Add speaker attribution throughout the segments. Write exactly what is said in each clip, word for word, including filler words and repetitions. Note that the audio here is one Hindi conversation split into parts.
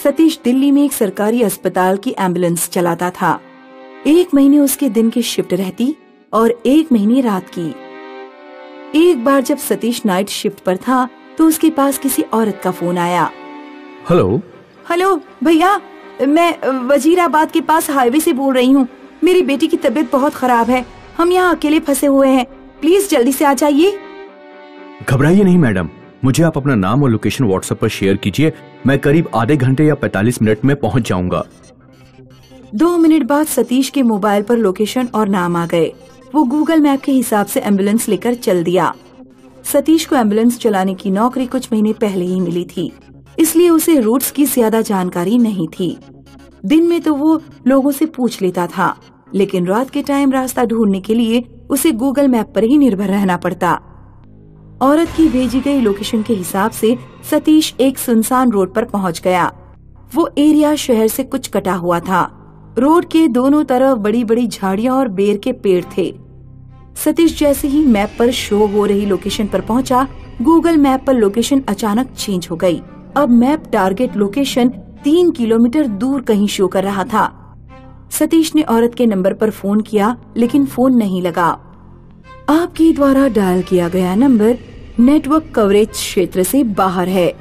Speaker 1: सतीश दिल्ली में एक सरकारी अस्पताल की एम्बुलेंस चलाता था। एक महीने उसके दिन की शिफ्ट रहती और एक महीने रात की। एक बार जब सतीश नाइट शिफ्ट पर था तो उसके पास किसी औरत का फोन आया।
Speaker 2: हेलो
Speaker 1: हेलो भैया, मैं वजीराबाद के पास हाईवे से बोल रही हूँ। मेरी बेटी की तबीयत बहुत खराब है। हम यहाँ अकेले फंसे हुए हैं, प्लीज जल्दी से आ जाइए।
Speaker 2: घबराइए नहीं मैडम, मुझे आप अपना नाम और लोकेशन व्हाट्सएप पर शेयर कीजिए। मैं करीब आधे घंटे या पैंतालीस मिनट में पहुँच जाऊंगा।
Speaker 1: दो मिनट बाद सतीश के मोबाइल पर लोकेशन और नाम आ गए। वो गूगल मैप के हिसाब से एम्बुलेंस लेकर चल दिया। सतीश को एम्बुलेंस चलाने की नौकरी कुछ महीने पहले ही मिली थी, इसलिए उसे रूट्स की ज्यादा जानकारी नहीं थी। दिन में तो वो लोगों से पूछ लेता था, लेकिन रात के टाइम रास्ता ढूंढने के लिए उसे गूगल मैप पर ही निर्भर रहना पड़ता। औरत की भेजी गई लोकेशन के हिसाब से सतीश एक सुनसान रोड पर पहुंच गया। वो एरिया शहर से कुछ कटा हुआ था। रोड के दोनों तरफ बड़ी बड़ी झाड़ियां और बेर के पेड़ थे। सतीश जैसे ही मैप पर शो हो रही लोकेशन पर पहुंचा, गूगल मैप पर लोकेशन अचानक चेंज हो गई। अब मैप टारगेट लोकेशन तीन किलोमीटर दूर कहीं शो कर रहा था। सतीश ने औरत के नंबर पर फोन किया, लेकिन फोन नहीं लगा। आपके द्वारा डायल किया गया नंबर नेटवर्क कवरेज क्षेत्र से बाहर है।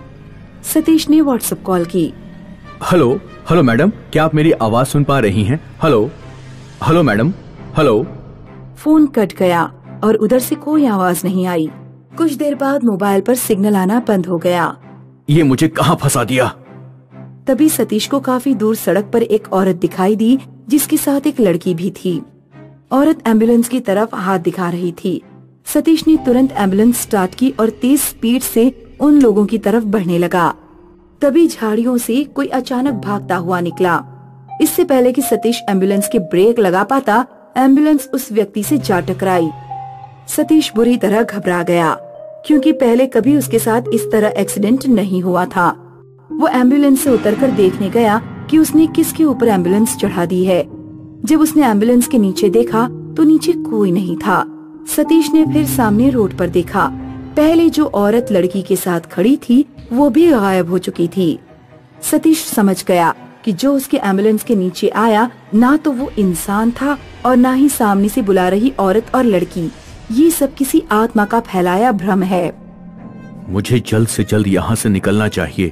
Speaker 1: सतीश ने व्हाट्सएप कॉल की।
Speaker 2: हेलो हेलो मैडम, क्या आप मेरी आवाज सुन पा रही हैं? Hello hello madam, hello.
Speaker 1: Phone cut गया और उधर से कोई आवाज नहीं आई। कुछ देर बाद मोबाइल पर सिग्नल आना बंद हो गया।
Speaker 2: ये मुझे कहाँ फंसा दिया?
Speaker 1: तभी सतीश को काफी दूर सड़क पर एक औरत दिखाई दी, जिसके साथ एक लड़की भी थी। औरत एम्बुलेंस की तरफ हाथ दिखा रही थी। सतीश ने तुरंत एम्बुलेंस स्टार्ट की और तेज स्पीड से उन लोगों की तरफ बढ़ने लगा। तभी झाड़ियों से कोई अचानक भागता हुआ निकला। इससे पहले कि सतीश एम्बुलेंस के ब्रेक लगा पाता, एम्बुलेंस उस व्यक्ति से जा टकराई। सतीश बुरी तरह घबरा गया, क्योंकि पहले कभी उसके साथ इस तरह एक्सीडेंट नहीं हुआ था। वो एम्बुलेंस से उतरकर देखने गया कि उसने किसके ऊपर एम्बुलेंस चढ़ा दी है। जब उसने एम्बुलेंस के नीचे देखा तो नीचे कोई नहीं था। सतीश ने फिर सामने रोड पर देखा। पहले जो औरत लड़की के साथ खड़ी थी वो भी गायब हो चुकी थी। सतीश समझ गया कि जो उसके एम्बुलेंस के नीचे आया ना तो वो इंसान था और ना ही सामने से बुला रही औरत और लड़की। ये सब किसी आत्मा का फैलाया भ्रम है।
Speaker 2: मुझे जल्द से जल्द यहाँ से निकलना चाहिए।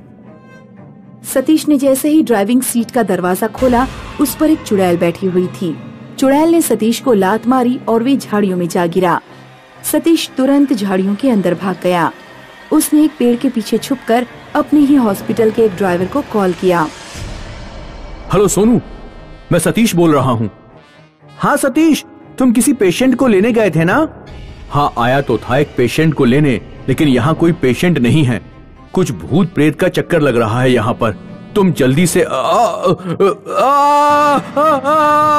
Speaker 1: सतीश ने जैसे ही ड्राइविंग सीट का दरवाजा खोला, उस पर एक चुड़ैल बैठी हुई थी। चुड़ैल ने सतीश को लात मारी और वे झाड़ियों में जा गिरा। सतीश तुरंत झाड़ियों के अंदर भाग गया। उसने एक पेड़ के पीछे छुपकर अपने ही हॉस्पिटल के एक ड्राइवर को कॉल किया।
Speaker 2: हेलो सोनू, मैं सतीश बोल रहा हूँ। हाँ सतीश, तुम किसी पेशेंट को लेने गए थे ना? हाँ, आया तो था एक पेशेंट को लेने, लेकिन यहाँ कोई पेशेंट नहीं है। कुछ भूत प्रेत का चक्कर लग रहा है यहाँ पर। तुम जल्दी से आ, आ, आ, आ,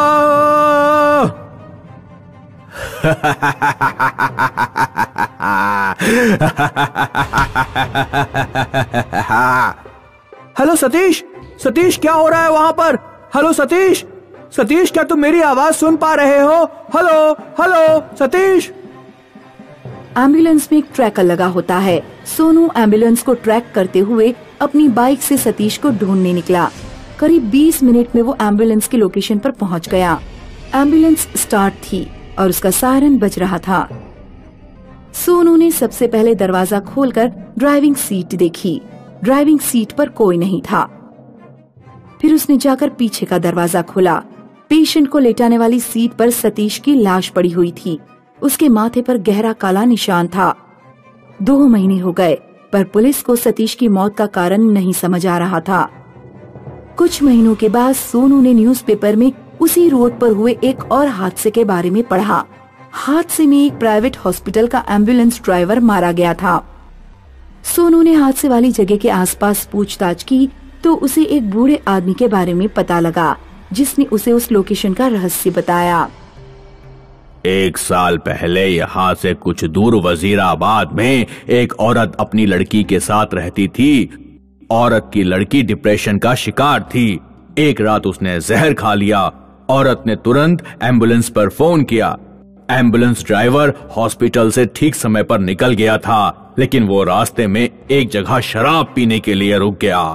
Speaker 2: आ। हेलो सतीश, सतीश क्या हो रहा है वहां पर? हेलो सतीश, सतीश क्या तुम मेरी आवाज सुन पा रहे हो? Hello hello Satish.
Speaker 1: एम्बुलेंस में एक ट्रैकर लगा होता है। सोनू एम्बुलेंस को ट्रैक करते हुए अपनी बाइक से सतीश को ढूंढने निकला। करीब बीस मिनट में वो एम्बुलेंस की लोकेशन पर पहुंच गया। एम्बुलेंस स्टार्ट थी और उसका सायरन बज रहा था। सोनू ने सबसे पहले दरवाजा खोलकर ड्राइविंग सीट देखी। ड्राइविंग सीट पर कोई नहीं था। फिर उसने जाकर पीछे का दरवाजा खोला। पेशेंट को लेटाने वाली सीट पर सतीश की लाश पड़ी हुई थी। उसके माथे पर गहरा काला निशान था। दो महीने हो गए, पर पुलिस को सतीश की मौत का कारण नहीं समझ आ रहा था। कुछ महीनों के बाद सोनू ने न्यूज़पेपर में उसी रोड पर हुए एक और हादसे के बारे में पढ़ा। हादसे में एक प्राइवेट हॉस्पिटल का एम्बुलेंस ड्राइवर मारा गया था। सोनू ने हादसे वाली जगह के आसपास पूछताछ की तो उसे एक बूढ़े आदमी के बारे में पता लगा, जिसने उसे उस लोकेशन का रहस्य बताया।
Speaker 2: एक साल पहले यहाँ से कुछ दूर वजीराबाद में एक औरत अपनी लड़की के साथ रहती थी। औरत की लड़की डिप्रेशन का शिकार थी। एक रात उसने जहर खा लिया। औरत ने तुरंत एम्बुलेंस पर फोन किया। एम्बुलेंस ड्राइवर हॉस्पिटल से ठीक समय पर निकल गया था, लेकिन वो रास्ते में एक जगह शराब पीने के लिए रुक गया।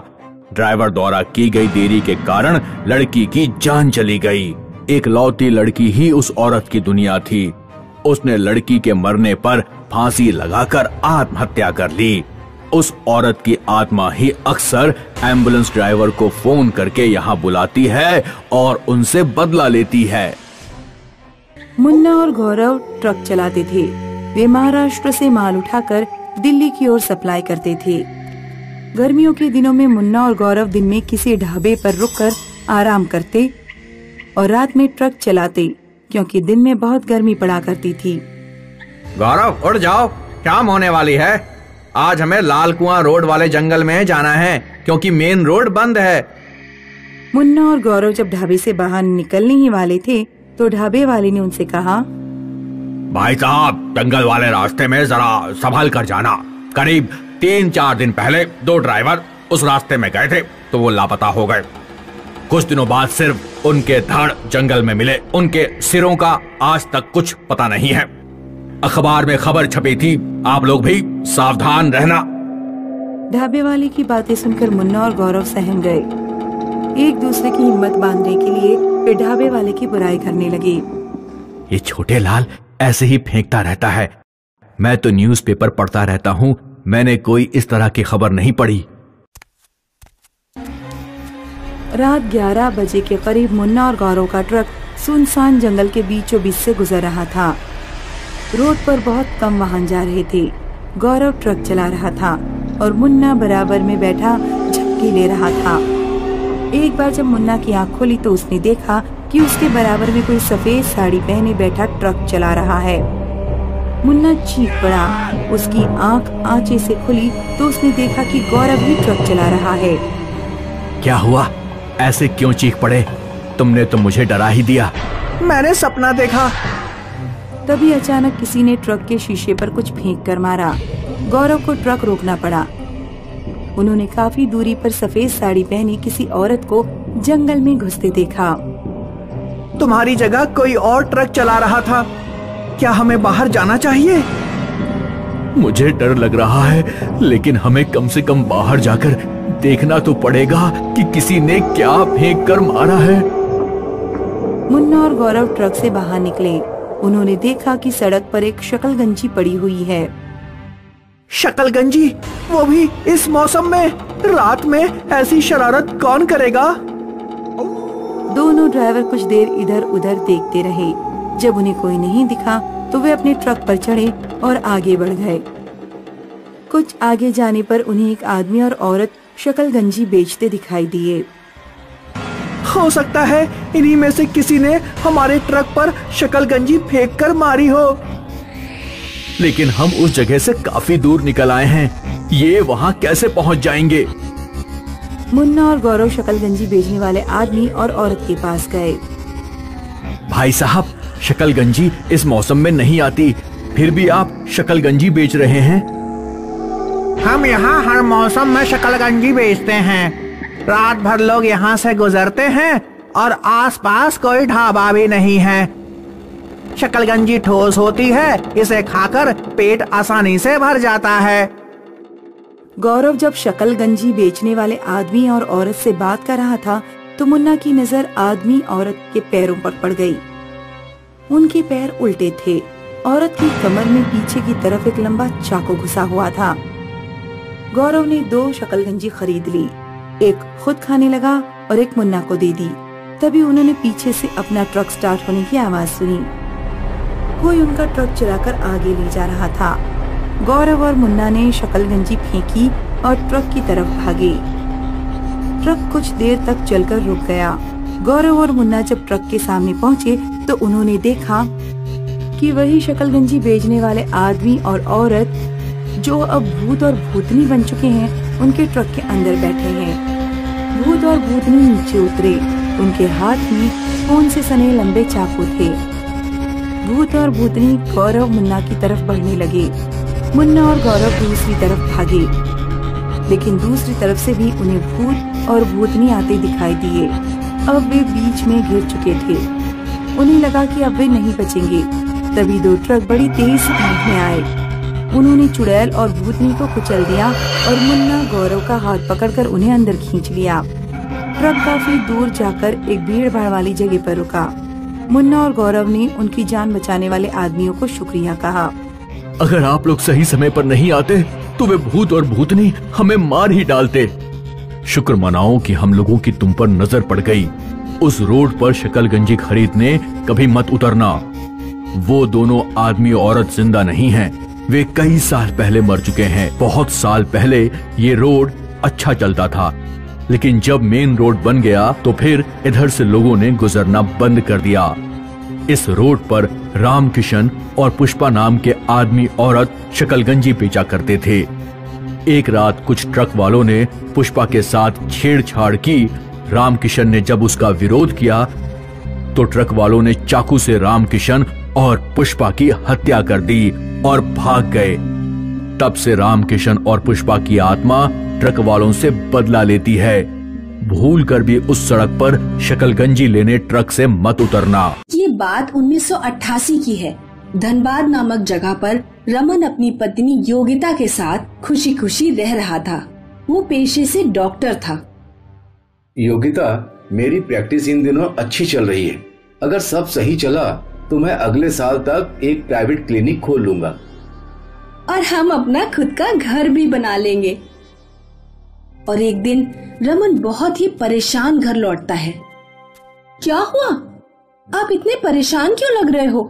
Speaker 2: ड्राइवर द्वारा की गई देरी के कारण लड़की की जान चली गई। एक लौती लड़की ही उस औरत की दुनिया थी। उसने लड़की के मरने पर फांसी लगाकर आत्महत्या कर ली। उस औरत की आत्मा ही अक्सर एम्बुलेंस ड्राइवर को फोन करके यहाँ बुलाती है और उनसे बदला लेती है।
Speaker 1: मुन्ना और गौरव ट्रक चलाते थे। वे महाराष्ट्र से माल उठाकर दिल्ली की ओर सप्लाई करते थे। गर्मियों के दिनों में मुन्ना और गौरव दिन में किसी ढाबे पर रुककर आराम करते और रात में ट्रक चलाते, क्योंकि दिन में बहुत गर्मी पड़ा करती थी।
Speaker 3: गौरव उठ जाओ, शाम होने वाली है। आज हमें लाल कुआं रोड वाले जंगल में जाना है, क्योंकि मेन रोड बंद है।
Speaker 1: मुन्ना और गौरव जब ढाबे से बाहर निकलने ही वाले थे तो ढाबे वाले ने उनसे कहा,
Speaker 2: भाई साहब, जंगल वाले रास्ते में जरा संभाल कर जाना। करीब तीन चार दिन पहले दो ड्राइवर उस रास्ते में गए थे तो वो लापता हो गए। कुछ दिनों बाद सिर्फ उनके धड़ जंगल में मिले। उनके सिरों का आज तक कुछ पता नहीं है। अखबार में खबर छपी थी, आप लोग भी सावधान रहना।
Speaker 1: ढाबे वाले की बातें सुनकर मुन्ना और गौरव सहम गए। एक दूसरे की हिम्मत बांधने के लिए वे ढाबे वाले की बुराई करने लगे।
Speaker 2: ये छोटे लाल ऐसे ही फेंकता रहता है। मैं तो न्यूज़पेपर पढ़ता रहता हूँ, मैंने कोई इस तरह की खबर नहीं पढ़ी।
Speaker 1: रात ग्यारह बजे के करीब मुन्ना और गौरव का ट्रक सुनसान जंगल के बीचों बीच से गुजर रहा था। रोड पर बहुत कम वाहन जा रहे थे। गौरव ट्रक चला रहा था और मुन्ना बराबर में बैठा झपकी ले रहा था। एक बार जब मुन्ना की आंख खोली तो उसने देखा कि उसके बराबर में कोई सफेद साड़ी पहने बैठा ट्रक चला रहा है। मुन्ना चीख पड़ा। उसकी आंख आंचे से खुली तो उसने देखा कि गौरव ही ट्रक चला रहा है।
Speaker 2: क्या हुआ? ऐसे क्यों चीख पड़े? तुमने तो मुझे डरा ही दिया।
Speaker 3: मैंने सपना देखा।
Speaker 1: तभी अचानक किसी ने ट्रक के शीशे पर कुछ फेंक कर मारा। गौरव को ट्रक रोकना पड़ा। उन्होंने काफी दूरी पर सफेद साड़ी पहनी किसी औरत को जंगल में घुसते देखा।
Speaker 3: तुम्हारी जगह कोई और ट्रक चला रहा था। क्या हमें बाहर जाना चाहिए?
Speaker 2: मुझे डर लग रहा है, लेकिन हमें कम से कम बाहर जाकर देखना तो पड़ेगा कि किसी ने क्या फेंक कर मारा है।
Speaker 1: मुन्ना और गौरव ट्रक से बाहर निकले। उन्होंने देखा कि सड़क पर एक शकलगंजी पड़ी हुई है।
Speaker 3: शकलगंजी? वो भी इस मौसम में? रात में ऐसी शरारत कौन करेगा?
Speaker 1: दोनों ड्राइवर कुछ देर इधर उधर देखते रहे। जब उन्हें कोई नहीं दिखा तो वे अपने ट्रक पर चढ़े और आगे बढ़ गए। कुछ आगे जाने पर उन्हें एक आदमी और औरत शकलगंजी बेचते दिखाई दिए।
Speaker 3: हो सकता है इन्हीं में से किसी ने हमारे ट्रक पर शकलगंजी फेंक कर मारी हो।
Speaker 2: लेकिन हम उस जगह से काफी दूर निकल आए हैं, ये वहाँ कैसे पहुँच जाएंगे?
Speaker 1: मुन्ना और गौरव शकलगंजी बेचने वाले आदमी और औरत के पास गए।
Speaker 2: भाई साहब, शकलगंजी इस मौसम में नहीं आती, फिर भी आप शकलगंजी बेच रहे हैं?
Speaker 3: हम यहाँ हर मौसम में शकलगंजी बेचते हैं। रात भर लोग यहाँ से गुजरते हैं और आसपास कोई ढाबा भी नहीं है। शकलगंजी ठोस होती है, इसे खाकर पेट आसानी से भर जाता है।
Speaker 1: गौरव जब शकलगंजी बेचने वाले आदमी और औरत से बात कर रहा था तो मुन्ना की नजर आदमी औरत के पैरों पर पड़ गई। उनके पैर उल्टे थे। औरत की कमर में पीछे की तरफ एक लंबा चाकू घुसा हुआ था। गौरव ने दो शकलगंजी खरीद ली। एक खुद खाने लगा और एक मुन्ना को दे दी। तभी उन्होंने पीछे से अपना ट्रक स्टार्ट होने की आवाज सुनी। कोई उनका ट्रक चलाकर आगे ले जा रहा था। गौरव और मुन्ना ने शकलगंजी फेंकी और ट्रक की तरफ भागे। ट्रक कुछ देर तक चलकर रुक गया। गौरव और मुन्ना जब ट्रक के सामने पहुंचे तो उन्होंने देखा कि वही शकलगंजी बेचने वाले आदमी और औरत, जो अब भूत और भूतनी बन चुके हैं, उनके ट्रक के अंदर बैठे हैं। भूत और भूतनी नीचे उतरे। उनके हाथ में खून से सने लंबे चाकू थे। भूत और भूतनी गौरव मुन्ना की तरफ बढ़ने लगे। मुन्ना और गौरव दूसरी तरफ भागे, लेकिन दूसरी तरफ से भी उन्हें भूत और भूतनी आते दिखाई दिए। अब वे बीच में घिर चुके थे। उन्हें लगा कि अब वे नहीं बचेंगे। तभी दो ट्रक बड़ी तेज स्पीड में आए। उन्होंने चुड़ैल और भूतनी को कुचल दिया और मुन्ना गौरव का हाथ पकड़कर उन्हें अंदर खींच लिया। ट्रक काफी दूर जाकर एक भीड़ भाड़ वाली जगह पर रुका। मुन्ना और गौरव ने उनकी जान बचाने वाले आदमियों को शुक्रिया कहा।
Speaker 2: अगर आप लोग सही समय पर नहीं आते तो वे भूत और भूतनी हमें मार ही डालते। शुक्र मनाओ कि हम लोगों की तुम पर नजर पड़ गई। उस रोड पर शकलगंजी खरीदने कभी मत उतरना। वो दोनों आदमी औरत जिंदा नहीं हैं। वे कई साल पहले मर चुके हैं। बहुत साल पहले ये रोड अच्छा चलता था, लेकिन जब मेन रोड बन गया तो फिर इधर से लोगों ने गुजरना बंद कर दिया। इस रोड पर रामकिशन और पुष्पा नाम के आदमी औरत शकलगंजी बेचा करते थे। एक रात कुछ ट्रक वालों ने पुष्पा के साथ छेड़छाड़ की। रामकिशन ने जब उसका विरोध किया तो ट्रक वालों ने चाकू से रामकिशन और पुष्पा की हत्या कर दी और भाग गए। तब से रामकिशन और पुष्पा की आत्मा ट्रक वालों से बदला लेती है। भूल कर भी उस सड़क पर शकलगंजी लेने ट्रक से मत उतरना।
Speaker 4: ये बात उन्नीस सौ अट्ठासी की है। धनबाद नामक जगह पर रमन अपनी पत्नी योगिता के साथ खुशी खुशी रह रहा था। वो पेशे से डॉक्टर था।
Speaker 5: योगिता, मेरी प्रैक्टिस इन दिनों अच्छी चल रही है। अगर सब सही चला तो मैं अगले साल तक एक प्राइवेट क्लिनिक खोल लूंगा
Speaker 4: और हम अपना खुद का घर भी बना लेंगे। और एक दिन रमन बहुत ही परेशान घर लौटता है। क्या हुआ? आप इतने परेशान क्यों लग रहे हो?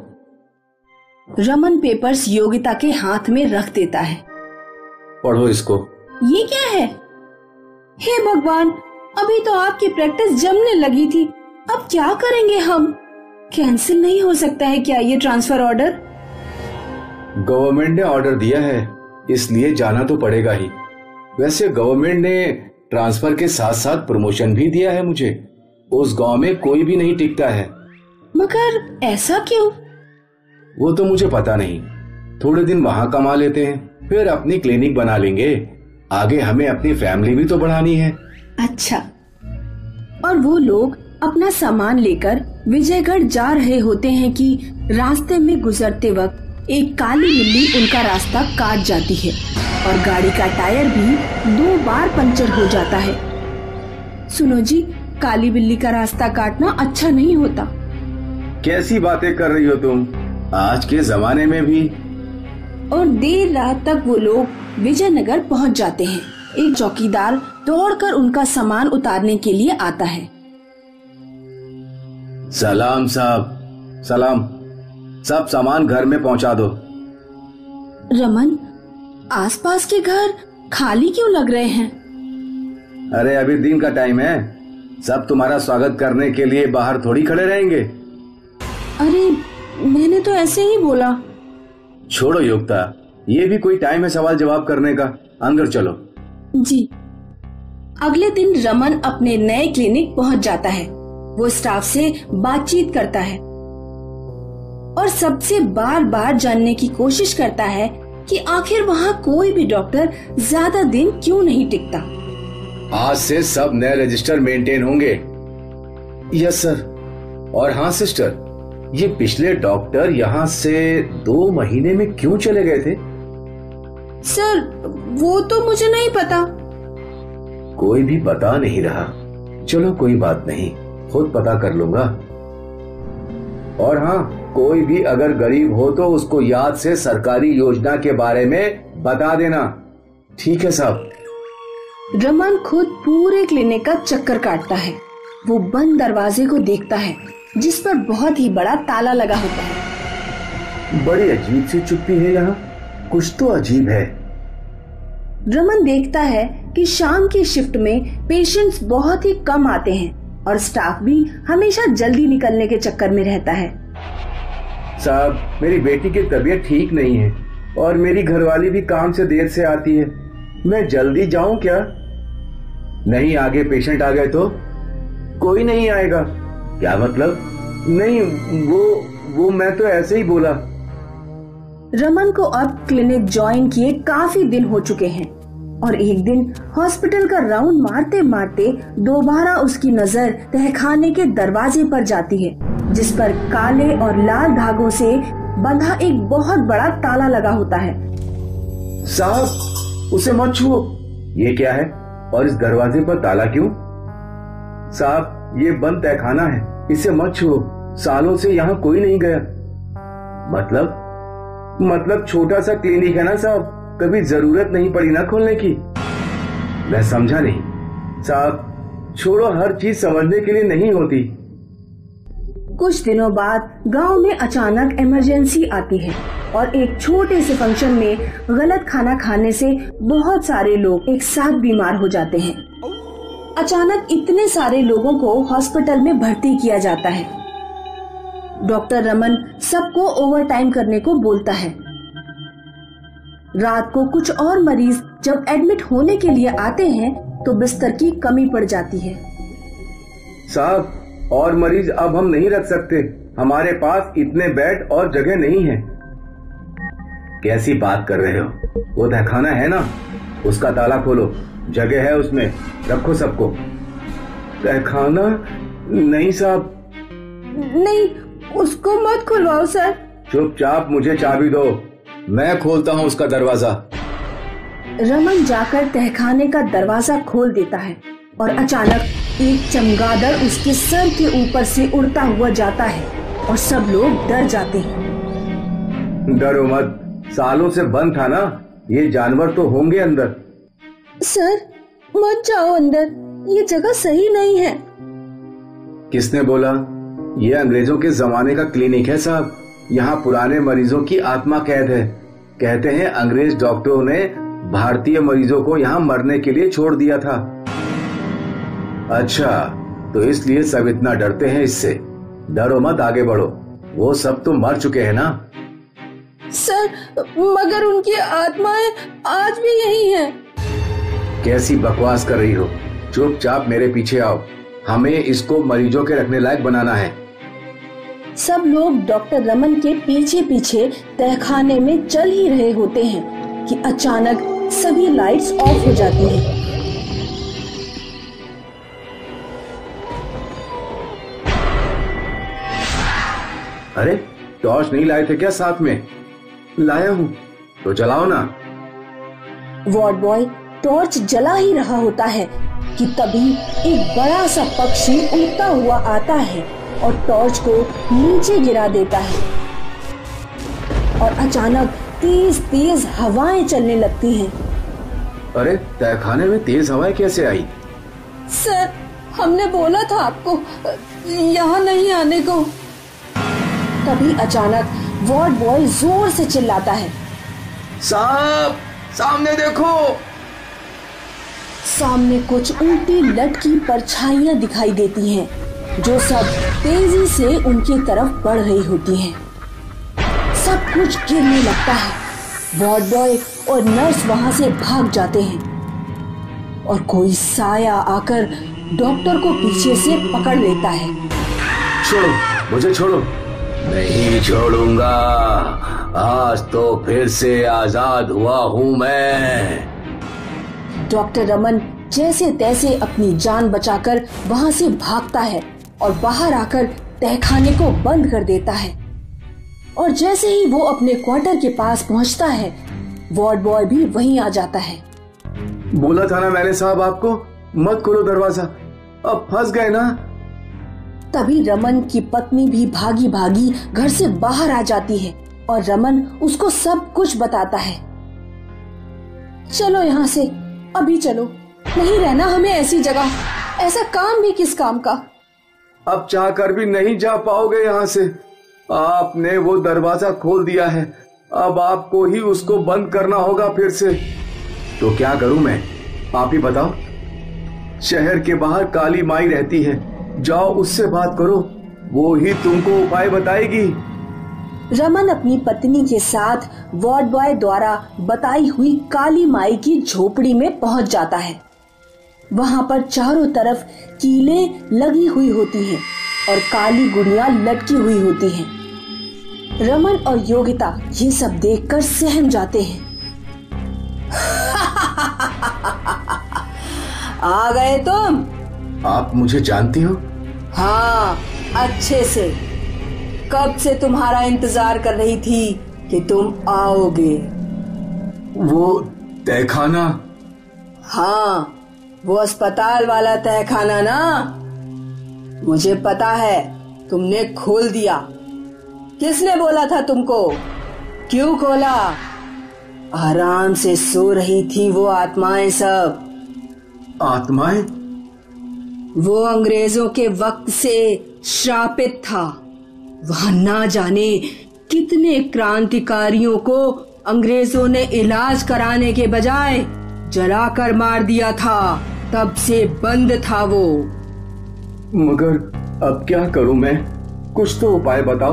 Speaker 4: रमन पेपर्स योगिता के हाथ में रख देता है।
Speaker 5: पढ़ो इसको।
Speaker 4: ये क्या है? हे भगवान, अभी तो आपकी प्रैक्टिस जमने लगी थी। अब क्या करेंगे हम? कैंसिल नहीं हो सकता है क्या ये ट्रांसफर ऑर्डर?
Speaker 5: गवर्नमेंट ने ऑर्डर दिया है, इसलिए जाना तो पड़ेगा ही। वैसे गवर्नमेंट ने ट्रांसफर के साथ साथ प्रमोशन भी दिया है मुझे। उस गांव में कोई भी नहीं टिकता है।
Speaker 4: मगर ऐसा क्यों?
Speaker 5: वो तो मुझे पता नहीं। थोड़े दिन वहाँ कमा लेते हैं, फिर अपनी क्लिनिक बना लेंगे। आगे हमें अपनी फैमिली भी तो बढ़ानी है।
Speaker 4: अच्छा। और वो लोग अपना सामान लेकर विजयगढ़ जा रहे होते हैं कि रास्ते में गुजरते वक्त एक काली बिल्ली उनका रास्ता काट जाती है और गाड़ी का टायर भी दो बार पंचर हो जाता है। सुनो जी, काली बिल्ली का रास्ता काटना अच्छा नहीं होता।
Speaker 5: कैसी बातें कर रही हो तुम? आज के जमाने में भी।
Speaker 4: और देर रात तक वो लोग विजयनगर पहुंच जाते हैं। एक चौकीदार दौड़कर उनका सामान उतारने के लिए आता है।
Speaker 5: सलाम साहब, सलाम। सब सामान घर में पहुंचा दो।
Speaker 4: रमन, आसपास के घर खाली क्यों लग रहे हैं?
Speaker 5: अरे अभी दिन का टाइम है। सब तुम्हारा स्वागत करने के लिए बाहर थोड़ी खड़े रहेंगे।
Speaker 4: अरे मैंने तो ऐसे ही बोला।
Speaker 5: छोड़ो योगिता, ये भी कोई टाइम है सवाल जवाब करने का। अंदर चलो।
Speaker 4: जी। अगले दिन रमन अपने नए क्लिनिक पहुंच जाता है। वो स्टाफ से बातचीत करता है और सबसे बार बार जानने की कोशिश करता है कि आखिर वहाँ कोई भी डॉक्टर ज्यादा दिन क्यों नहीं टिकता।
Speaker 5: आज से सब नए रजिस्टर मेंटेन होंगे। Yes sir. और हाँ सिस्टर, ये पिछले डॉक्टर यहाँ से दो महीने में क्यों चले गए थे?
Speaker 4: सर वो तो मुझे नहीं पता।
Speaker 5: कोई भी बता नहीं रहा। चलो कोई बात नहीं, खुद पता कर लूंगा। और हाँ, कोई भी अगर गरीब हो तो उसको याद से सरकारी योजना के बारे में बता देना। ठीक है साहब।
Speaker 4: रमन खुद पूरे क्लिनिक का चक्कर काटता है। वो बंद दरवाजे को देखता है जिस पर बहुत ही बड़ा ताला लगा होता है।
Speaker 5: बड़ी अजीब सी चुप्पी है यहाँ। कुछ तो अजीब है।
Speaker 4: रमन देखता है कि शाम की शिफ्ट में पेशेंट्स बहुत ही कम आते हैं और स्टाफ भी हमेशा जल्दी निकलने के चक्कर में रहता है।
Speaker 5: साहब, मेरी बेटी की तबीयत ठीक नहीं है और मेरी घरवाली भी काम से देर से आती है। मैं जल्दी जाऊं क्या? नहीं, आगे पेशेंट आ गए तो? कोई नहीं आएगा। क्या मतलब? नहीं, वो वो मैं तो ऐसे ही बोला।
Speaker 4: रमन को अब क्लिनिक ज्वाइन किए काफी दिन हो चुके हैं और एक दिन हॉस्पिटल का राउंड मारते मारते दोबारा उसकी नजर तहखाने के दरवाजे पर जाती है जिस पर काले और लाल धागों से बंधा एक बहुत बड़ा ताला लगा होता है।
Speaker 5: साहब उसे मत छुओ। ये क्या है और इस दरवाजे पर ताला क्यों? साहब ये बंद तहखाना है, इसे मत छुओ। सालों से यहाँ कोई नहीं गया। मतलब मतलब छोटा सा क्लिनिक है ना साहब, कभी जरूरत नहीं पड़ी ना खोलने की। मैं समझा नहीं साहब, छोड़ो, हर चीज समझने के लिए नहीं होती।
Speaker 4: कुछ दिनों बाद गांव में अचानक इमरजेंसी आती है और एक छोटे से फंक्शन में गलत खाना खाने से बहुत सारे लोग एक साथ बीमार हो जाते हैं। अचानक इतने सारे लोगों को हॉस्पिटल में भर्ती किया जाता है। डॉक्टर रमन सबको ओवर टाइम करने को बोलता है। रात को कुछ और मरीज जब एडमिट होने के लिए आते हैं तो बिस्तर की कमी पड़ जाती है।
Speaker 5: साहब और मरीज अब हम नहीं रख सकते, हमारे पास इतने बेड और जगह नहीं है। कैसी बात कर रहे हो? वो तहखाना है ना, उसका ताला खोलो, जगह है उसमें, रखो सबको। तहखाना? नहीं साहब।
Speaker 4: नहीं, उसको मत खुलवाओ सर।
Speaker 5: चुपचाप मुझे चाबी दो, मैं खोलता हूँ उसका दरवाजा।
Speaker 4: रमन जाकर तहखाने का दरवाजा खोल देता है और अचानक एक चमगादड़ उसके सर के ऊपर से उड़ता हुआ जाता है और सब लोग डर जाते हैं।
Speaker 5: डरो मत, सालों से बंद था ना, ये जानवर तो होंगे अंदर।
Speaker 4: सर मत जाओ अंदर, ये जगह सही नहीं है।
Speaker 5: किसने बोला? ये अंग्रेजों के जमाने का क्लिनिक है साहब, यहाँ पुराने मरीजों की आत्मा कैद है। कहते हैं अंग्रेज डॉक्टरों ने भारतीय मरीजों को यहाँ मरने के लिए छोड़ दिया था। अच्छा, तो इसलिए सब इतना डरते हैं इससे। डरो मत, आगे बढ़ो, वो सब तो मर चुके हैं ना।
Speaker 4: सर मगर उनकी आत्माएं आज भी यही हैं।
Speaker 5: कैसी बकवास कर रही हो? चुपचाप मेरे पीछे आओ, हमें इसको मरीजों के रखने लायक बनाना है।
Speaker 4: सब लोग डॉक्टर रमन के पीछे पीछे तहखाने में चल ही रहे होते हैं कि अचानक सभी लाइट्स ऑफ हो जाती हैं।
Speaker 5: अरे टॉर्च नहीं लाए थे क्या साथ में? लाया हूँ तो जलाओ ना।
Speaker 4: वार्ड बॉय टॉर्च जला ही रहा होता है कि तभी एक बड़ा सा पक्षी उड़ता हुआ आता है और टॉर्च को नीचे गिरा देता है और अचानक तेज तेज हवाएं चलने लगती हैं।
Speaker 5: अरे तहखाने में तेज हवाएं कैसे आई?
Speaker 4: सर हमने बोला था आपको यहाँ नहीं आने को। तभी अचानक वार्ड बॉय जोर से चिल्लाता है,
Speaker 5: साहब सामने देखो।
Speaker 4: सामने कुछ उल्टी लटकी परछाइयां दिखाई देती हैं जो सब तेजी से उनकी तरफ बढ़ रही होती हैं। सब कुछ गिरने लगता है। वार्ड बॉय और नर्स वहां से भाग जाते हैं और कोई साया आकर डॉक्टर को पीछे से पकड़ लेता है।
Speaker 5: छोड़ो मुझे, छोड़ो। नहीं छोड़ूंगा, आज तो फिर से आजाद हुआ हूँ मैं।
Speaker 4: डॉक्टर रमन जैसे तैसे अपनी जान बचाकर वहां से भागता है और बाहर आकर तहखाने को बंद कर देता है। और जैसे ही वो अपने क्वार्टर के पास पहुंचता है, वार्ड बॉय भी वहीं आ जाता है।
Speaker 5: बोला था ना मैंने साहब आपको, मत खोलो दरवाजा, अब फंस गए ना।
Speaker 4: तभी रमन की पत्नी भी भागी भागी घर से बाहर आ जाती है और रमन उसको सब कुछ बताता है। चलो यहाँ से, अभी चलो, नहीं रहना हमें ऐसी जगह, ऐसा काम भी किस काम का।
Speaker 5: अब चाहकर भी नहीं जा पाओगे यहाँ से, आपने वो दरवाजा खोल दिया है, अब आपको ही उसको बंद करना होगा फिर से। तो क्या करूं मैं, आप ही बताओ। शहर के बाहर काली माई रहती है, जाओ उससे बात करो, वो ही तुमको उपाय बताएगी।
Speaker 4: रमन अपनी पत्नी के साथ वार्ड बॉय द्वारा बताई हुई काली माई की झोपड़ी में पहुंच जाता है। वहां पर चारों तरफ कीले लगी हुई होती हैं और काली गुड़िया लटकी हुई होती हैं। रमन और योगिता ये सब देखकर सहम जाते हैं। आ गए तुम?
Speaker 5: आप मुझे जानती हो?
Speaker 4: हाँ अच्छे से, कब से तुम्हारा इंतजार कर रही थी कि तुम आओगे।
Speaker 5: वो तहखाना?
Speaker 4: हाँ, वो अस्पताल वाला तहखाना ना। मुझे पता है तुमने खोल दिया। किसने बोला था तुमको? क्यों खोला? आराम से सो रही थी वो आत्माएं सब।
Speaker 5: आत्माएं?
Speaker 4: वो अंग्रेजों के वक्त से श्रापित था। वहां ना जाने कितने क्रांतिकारियों को अंग्रेजों ने इलाज कराने के बजाय जलाकर मार दिया था। तब से बंद था वो।
Speaker 5: मगर अब क्या करूं मैं? कुछ तो उपाय बताओ।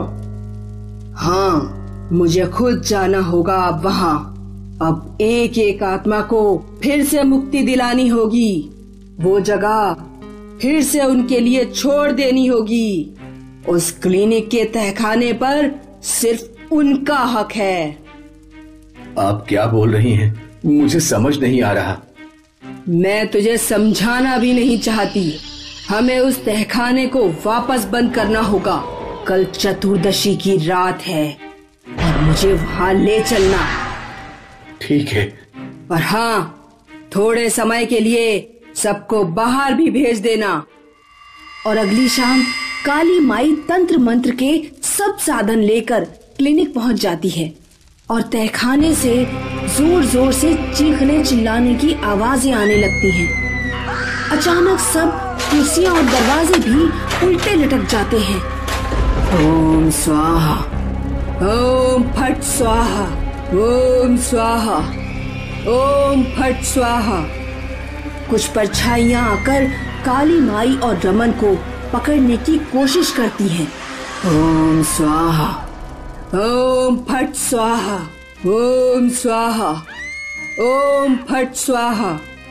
Speaker 4: हाँ, मुझे खुद जाना होगा अब वहां। अब एक एक आत्मा को फिर से मुक्ति दिलानी होगी। वो जगह फिर से उनके लिए छोड़ देनी होगी। उस क्लिनिक के तहखाने पर सिर्फ उनका हक है।
Speaker 5: आप क्या बोल रही हैं? मुझे समझ नहीं आ रहा।
Speaker 4: मैं तुझे समझाना भी नहीं चाहती। हमें उस तहखाने को वापस बंद करना होगा। कल चतुर्दशी की रात है और मुझे वहां ले चलना।
Speaker 5: ठीक है।
Speaker 4: पर हाँ, थोड़े समय के लिए सबको बाहर भी भेज देना। और अगली शाम काली माई तंत्र मंत्र के सब साधन लेकर क्लिनिक पहुंच जाती है और तहखाने से जोर जोर से चीखने चिल्लाने की आवाजें आने लगती हैं। अचानक सब कुर्सियां और दरवाजे भी उल्टे लटक जाते हैं। ओम स्वाहा, ओम फट स्वाहा, ओम स्वाहा, ओम फट स्वाहा। कुछ परछाइयां आकर काली माई और रमन को पकड़ने की कोशिश करती हैं। ओम स्वाहा, ओम फट स्वाहा, ओम स्वाहा, ओम फट स्वाहा,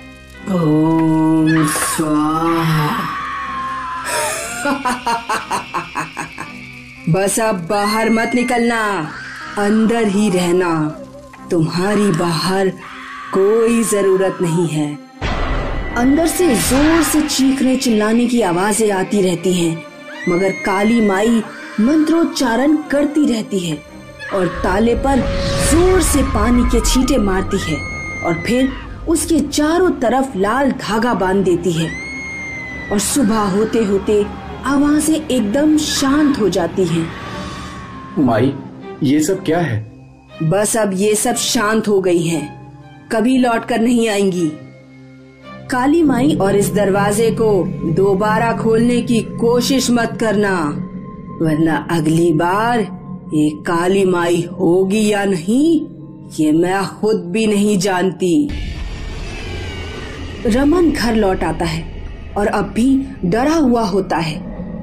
Speaker 4: ओम स्वाहा। बस अब बाहर मत निकलना, अंदर ही रहना। तुम्हारी बाहर कोई जरूरत नहीं है। अंदर से जोर से चीखने चिल्लाने की आवाजें आती रहती हैं, मगर काली माई मंत्रोच्चारण करती रहती है और ताले पर जोर से पानी के छींटे मारती है और फिर उसके चारों तरफ लाल धागा बांध देती है। और सुबह होते होते आवाजें एकदम शांत हो जाती हैं।
Speaker 5: माई, ये सब क्या है?
Speaker 4: बस अब ये सब शांत हो गई हैं, कभी लौट कर नहीं आएंगी। काली माई और इस दरवाजे को दोबारा खोलने की कोशिश मत करना, वरना अगली बार ये काली माई होगी या नहीं ये मैं खुद भी नहीं जानती। रमन घर लौट आता है और अब भी डरा हुआ होता है।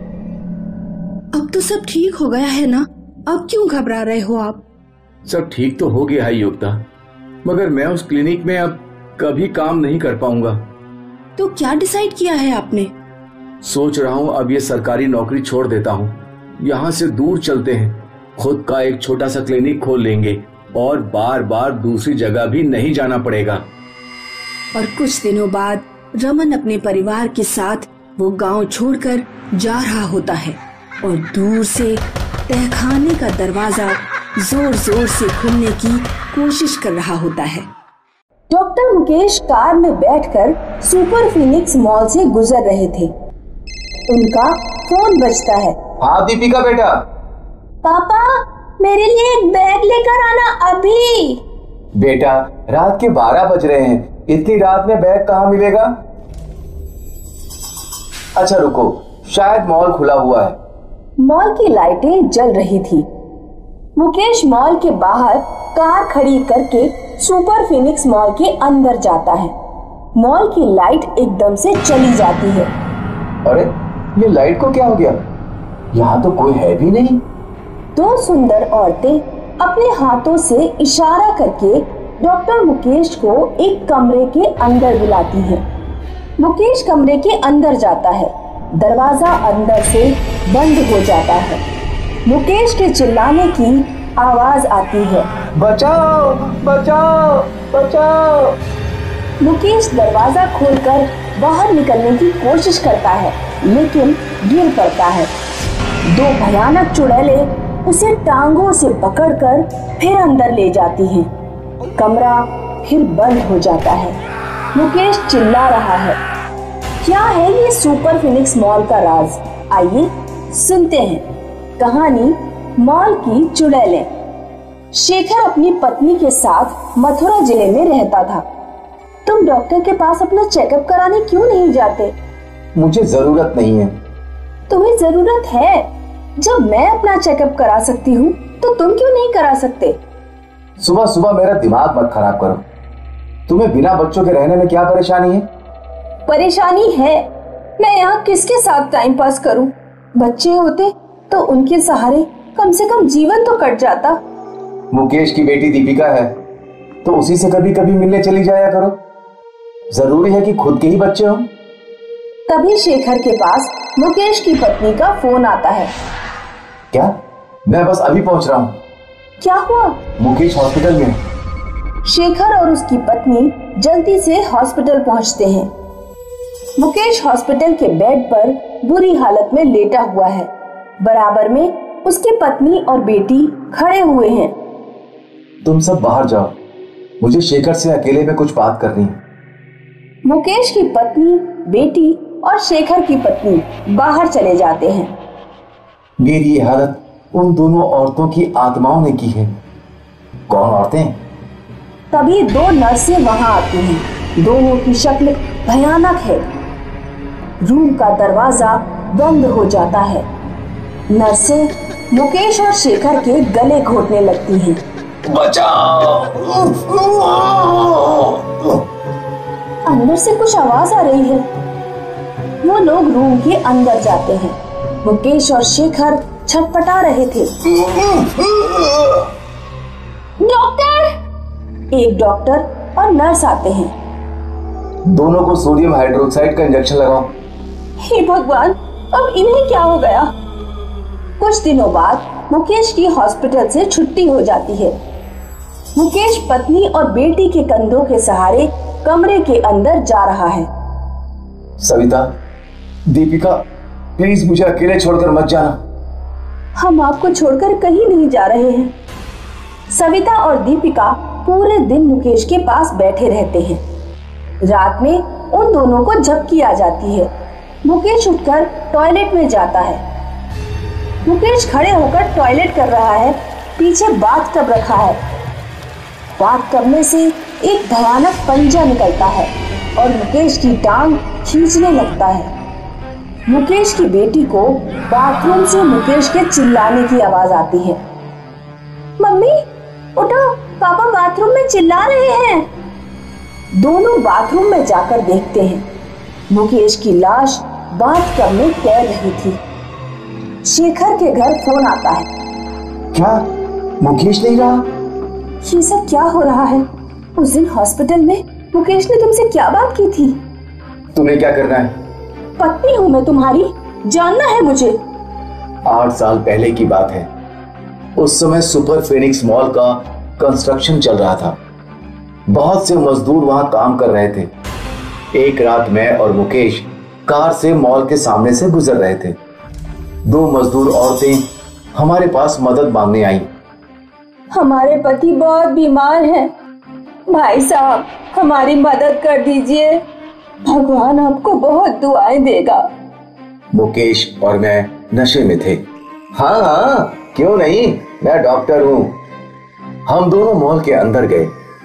Speaker 4: अब तो सब ठीक हो गया है ना? अब क्यों घबरा रहे हो आप?
Speaker 5: सब ठीक तो हो गया है युक्ता, मगर मैं उस क्लिनिक में अब कभी काम नहीं कर पाऊंगा।
Speaker 4: तो क्या डिसाइड किया है आपने?
Speaker 5: सोच रहा हूँ अब ये सरकारी नौकरी छोड़ देता हूँ, यहाँ से दूर चलते हैं, खुद का एक छोटा सा क्लिनिक खोल लेंगे और बार बार दूसरी जगह भी नहीं जाना पड़ेगा।
Speaker 4: और कुछ दिनों बाद रमन अपने परिवार के साथ वो गांव छोड़कर जा रहा होता है और दूर से तहखाने का दरवाजा जोर जोर से खुलने की कोशिश कर रहा होता है।
Speaker 6: डॉक्टर मुकेश कार में बैठकर सुपर फिनिक्स मॉल से गुजर रहे थे। उनका फोन बजता है।
Speaker 7: हाँ दीपिका बेटा।
Speaker 6: पापा, मेरे लिए एक बैग लेकर आना अभी।
Speaker 7: बेटा, रात के बारह बज रहे हैं, इतनी रात में बैग कहाँ मिलेगा? अच्छा रुको, शायद मॉल खुला हुआ है।
Speaker 6: मॉल की लाइटें जल रही थी। मुकेश मॉल के बाहर कार खड़ी करके सुपर फिनिक्स मॉल के अंदर जाता है। मॉल की लाइट एकदम से चली जाती है।
Speaker 7: अरे ये लाइट को क्या हो गया? यहाँ तो कोई है भी नहीं।
Speaker 6: दो सुंदर औरतें अपने हाथों से इशारा करके डॉक्टर मुकेश को एक कमरे के अंदर बुलाती हैं। मुकेश कमरे के अंदर जाता है। दरवाजा अंदर से बंद हो जाता है। मुकेश के चिल्लाने की आवाज आती है,
Speaker 7: बचाओ बचाओ बचाओ।
Speaker 6: मुकेश दरवाजा खोलकर बाहर निकलने की कोशिश करता है, लेकिन गिर पड़ता है। दो भयानक चुड़ैलें उसे टांगों से पकड़कर फिर अंदर ले जाती हैं। कमरा फिर बंद हो जाता है। मुकेश चिल्ला रहा है। क्या है ये सुपर फिनिक्स मॉल का राज? आइए सुनते हैं कहानी मॉल की चुड़ैलें। शेखर अपनी पत्नी के साथ मथुरा जिले में रहता था। तुम डॉक्टर के पास अपना चेकअप कराने क्यों नहीं जाते?
Speaker 7: मुझे जरूरत नहीं है।
Speaker 6: तुम्हें जरूरत है। जब मैं अपना चेकअप करा सकती हूँ तो तुम क्यों नहीं करा सकते?
Speaker 7: सुबह सुबह मेरा दिमाग मत खराब करो। तुम्हें बिना बच्चों के रहने में क्या परेशानी है?
Speaker 6: परेशानी है, मैं यहाँ किसके साथ टाइम पास करूँ? बच्चे होते तो उनके सहारे कम से कम जीवन तो कट जाता।
Speaker 7: मुकेश की बेटी दीपिका है तो उसी से कभी कभी मिलने चली जाया करो। जरूरी है कि खुद के ही बच्चे हों?
Speaker 6: तभी शेखर के पास मुकेश की पत्नी का फोन आता है।
Speaker 7: क्या? मैं बस अभी पहुंच रहा हूँ।
Speaker 6: क्या हुआ?
Speaker 7: मुकेश हॉस्पिटल में।
Speaker 6: शेखर और उसकी पत्नी जल्दी से हॉस्पिटल पहुंचते हैं। मुकेश हॉस्पिटल के बेड पर बुरी हालत में लेटा हुआ है। बराबर में उसकी पत्नी और बेटी खड़े हुए हैं।
Speaker 7: तुम सब बाहर जाओ, मुझे शेखर से अकेले में कुछ बात करनी है।
Speaker 6: मुकेश की पत्नी, बेटी और शेखर की पत्नी बाहर चले जाते हैं।
Speaker 7: मेरी ये हालत उन दोनों औरतों की आत्माओं ने की है। कौन औरतें?
Speaker 6: तभी दो नर्सें वहां आती हैं। दोनों की शक्ल भयानक है। रूम का दरवाजा बंद हो जाता है। नर्सें मुकेश और शेखर के गले घोटने लगती हैं।
Speaker 7: बचाओ!
Speaker 6: अंदर से कुछ आवाज आ रही है। वो लोग रूम के अंदर जाते हैं। मुकेश और शेखर छटपटा रहे थे। डॉक्टर! एक डॉक्टर और नर्स आते हैं।
Speaker 7: दोनों को सोडियम हाइड्रोक्साइड का इंजेक्शन लगाओ।
Speaker 6: हे भगवान, अब इन्हें क्या हो गया? कुछ दिनों बाद मुकेश की हॉस्पिटल से छुट्टी हो जाती है। मुकेश पत्नी और बेटी के कंधों के सहारे कमरे के अंदर जा रहा है।
Speaker 7: सविता, दीपिका, प्लीज मुझे अकेले छोड़कर मत जाना।
Speaker 6: हम आपको छोड़कर कहीं नहीं जा रहे हैं। सविता और दीपिका पूरे दिन मुकेश के पास बैठे रहते हैं। रात में उन दोनों को झपकी आ जाती है। मुकेश उठकर टॉयलेट में जाता है। मुकेश खड़े होकर टॉयलेट कर रहा है। पीछे बाथ टब रखा है। बाथ टब में से एक भयानक पंजा निकलता है और मुकेश की टांग खींचने लगता है। मुकेश की बेटी को बाथरूम से मुकेश के चिल्लाने की आवाज आती है। मम्मी उठो, पापा बाथरूम में चिल्ला रहे हैं। दोनों बाथरूम में जाकर देखते हैं। मुकेश की लाश बाथ टब में तैर रही थी। शेखर के घर फोन आता है।
Speaker 7: क्या? मुकेश नहीं रहा?
Speaker 6: ये सब क्या हो रहा है? उस दिन हॉस्पिटल में मुकेश ने तुमसे क्या बात की थी?
Speaker 7: तुम्हें क्या करना है?
Speaker 6: पत्नी हूँ मैं तुम्हारी, जानना है मुझे।
Speaker 7: आठ साल पहले की बात है। उस समय सुपर फिनिक्स मॉल का कंस्ट्रक्शन चल रहा था। बहुत से मजदूर वहां काम कर रहे थे। एक रात मैं और मुकेश कार से मॉल के सामने से गुजर रहे थे। दो मजदूर औरतें हमारे पास मदद मांगने आईं।
Speaker 6: हमारे पति बहुत बीमार हैं। भाई साहब, हमारी मदद कर दीजिए। भगवान आपको बहुत दुआएं देगा।
Speaker 7: मुकेश और मैं नशे में थे। हाँ हाँ, क्यों नहीं, मैं डॉक्टर हूँ। हम दोनों मॉल के अंदर गए।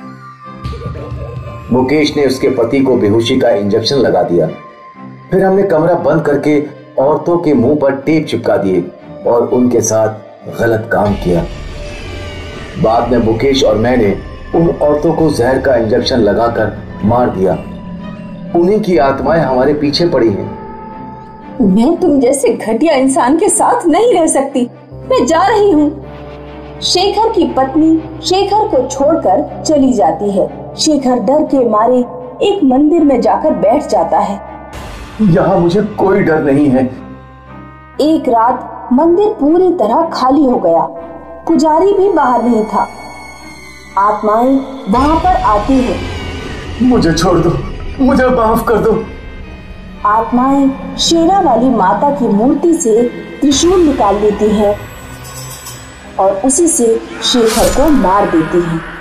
Speaker 7: मुकेश ने उसके पति को बेहोशी का इंजेक्शन लगा दिया। फिर हमने कमरा बंद करके औरतों के मुंह पर टेप चिपका दिए और उनके साथ गलत काम किया। बाद में मुकेश और मैंने उन औरतों को जहर का इंजेक्शन लगाकर मार दिया। उन्हीं की आत्माएं हमारे पीछे पड़ी हैं।
Speaker 6: मैं तुम जैसे घटिया इंसान के साथ नहीं रह सकती। मैं जा रही हूँ। शेखर की पत्नी शेखर को छोड़कर चली जाती है। शेखर डर के मारे एक मंदिर में जाकर बैठ जाता है।
Speaker 7: यहाँ मुझे कोई डर नहीं है।
Speaker 6: एक रात मंदिर पूरी तरह खाली हो गया। पुजारी भी बाहर नहीं था। आत्माएं वहां पर आती हैं।
Speaker 7: मुझे छोड़ दो, मुझे माफ कर दो।
Speaker 6: आत्माएं शेरा वाली माता की मूर्ति से त्रिशूल निकाल लेती हैं और उसी से शेखर को मार देती हैं।